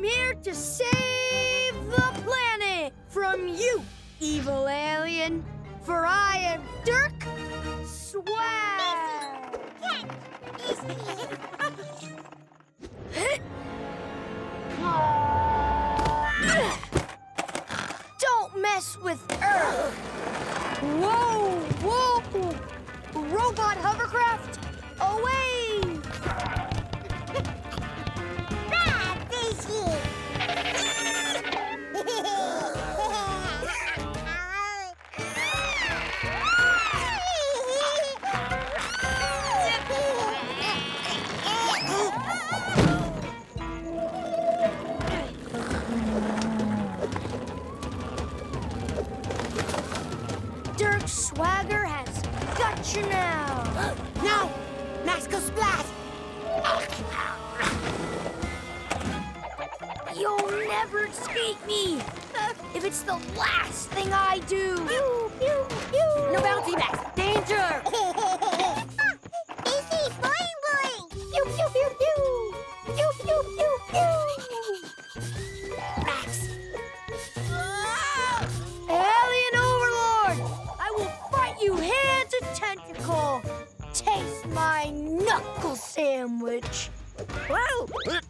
I'm here to save the planet from you, evil alien. For I am Dirk Swagger. Don't mess with Earth. Whoa, whoa. Robot hovercraft, away. Dirk Swagger has got you now. No! Max go splat! You'll never escape me. If it's the last thing I do. Pew, pew, pew. No bouncy, Max. Danger! Easy, boing, boing. Pew, pew, pew, pew. Pew, pew, pew, pew. Max. Alien Overlord, I will fight you hand to tentacle. Taste my knuckle sandwich. Whoa!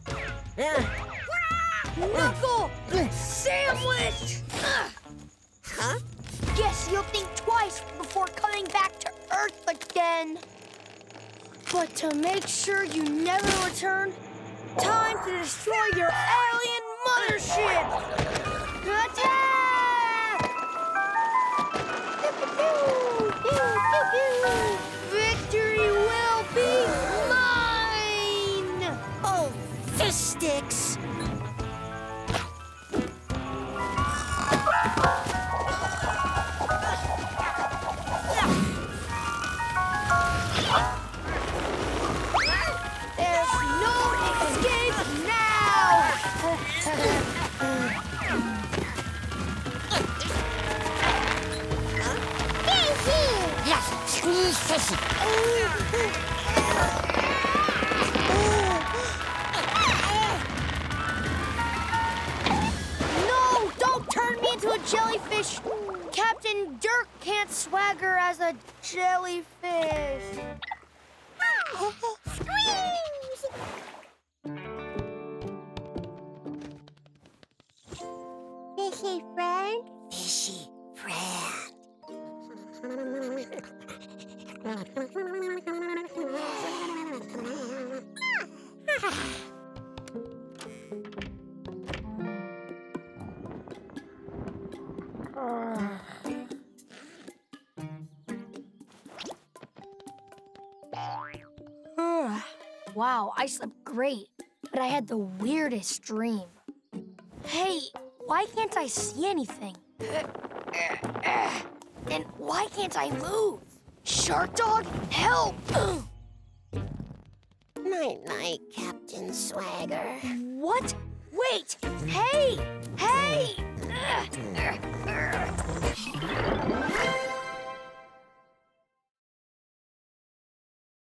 Knuckle sandwich! Huh? Guess you'll think twice before coming back to Earth again. But to make sure you never return, time to destroy your alien mothership! Attack! Pew, pew, pew, pew. Victory will be mine! Oh, fish sticks! There's no escape now! Yes, squeeze fishy. No! Don't turn me into a jellyfish! Captain Dirk can't swagger as a jellyfish. Squeeze! Fishy friend? Fishy friend. Wow, I slept great, but I had the weirdest dream. Hey, why can't I see anything? And why can't I move? Sharkdog, help! Night-night, Captain Swagger. What? Wait! Hey! Hey!